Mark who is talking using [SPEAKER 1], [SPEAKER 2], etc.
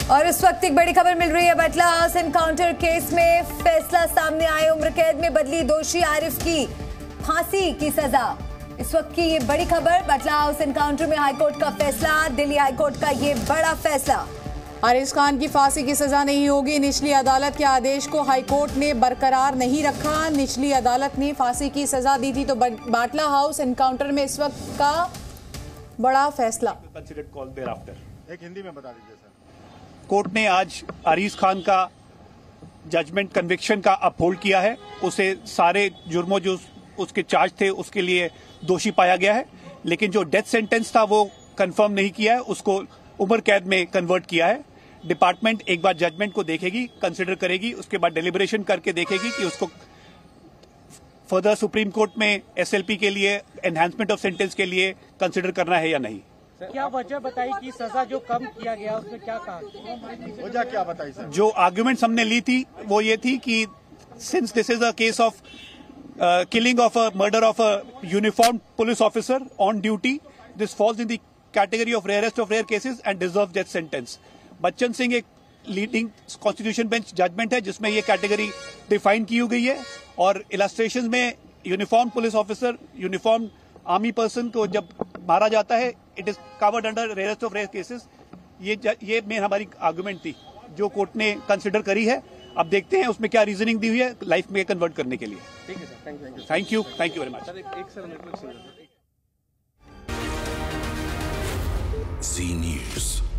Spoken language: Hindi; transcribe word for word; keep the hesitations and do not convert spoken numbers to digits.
[SPEAKER 1] और इस वक्त एक बड़ी खबर मिल रही है। बटला हाउस एनकाउंटर केस में फैसला सामने आए। उम्र कैद में बदली दोषी आरिफ की फांसी की सजा। इस वक्त की ये बड़ी खबर, बटला हाउस एनकाउंटर में हाईकोर्ट का फैसला। दिल्ली हाईकोर्ट का ये बड़ा फैसला।
[SPEAKER 2] आरिफ खान की फांसी की सजा नहीं होगी। निचली अदालत के आदेश को हाईकोर्ट ने बरकरार नहीं रखा। निचली अदालत ने फांसी की सजा दी थी, तो बटला हाउस एनकाउंटर में इस वक्त का बड़ा फैसला।
[SPEAKER 3] एक हिंदी में बता दीजिए सर।
[SPEAKER 4] कोर्ट ने आज आरिफ खान का जजमेंट कन्विक्शन का अपहोल्ड किया है। उसे सारे जुर्मों जो उसके चार्ज थे उसके लिए दोषी पाया गया है, लेकिन जो डेथ सेंटेंस था वो कंफर्म नहीं किया है, उसको उम्र कैद में कन्वर्ट किया है। डिपार्टमेंट एक बार जजमेंट को देखेगी, कंसिडर करेगी, उसके बाद डेलिब्रेशन करके देखेगी कि उसको फर्दर सुप्रीम कोर्ट में एसएलपी के लिए एनहांसमेंट ऑफ सेंटेंस के लिए कंसिडर करना है या नहीं।
[SPEAKER 5] क्या वजह बताई कि सजा जो कम किया गया उसमें क्या कहा?
[SPEAKER 3] वजह क्या बताई सर?
[SPEAKER 4] जो आर्ग्यूमेंट्स हमने ली थी वो ये थी कि since this is a case of killing of a murder of a uniform police officer on duty, this falls in the category of rarest of rare cases and deserve death sentence. Bachan Singh एक लीडिंग कॉन्स्टिट्यूशन बेंच जजमेंट है जिसमें ये कैटेगरी डिफाइन की गई है, और इलस्ट्रेशन में uniform police officer, uniform army person को जब मारा जाता है, it is covered under rarest of rare cases. ये ये मेन हमारी आर्गुमेंट थी जो कोर्ट ने कंसिडर करी है। अब देखते हैं उसमें क्या रीजनिंग दी हुई है लाइफ में कन्वर्ट करने के लिए।
[SPEAKER 5] ठीक है sir, thank you
[SPEAKER 4] thank you thank you very much.
[SPEAKER 6] Zee news.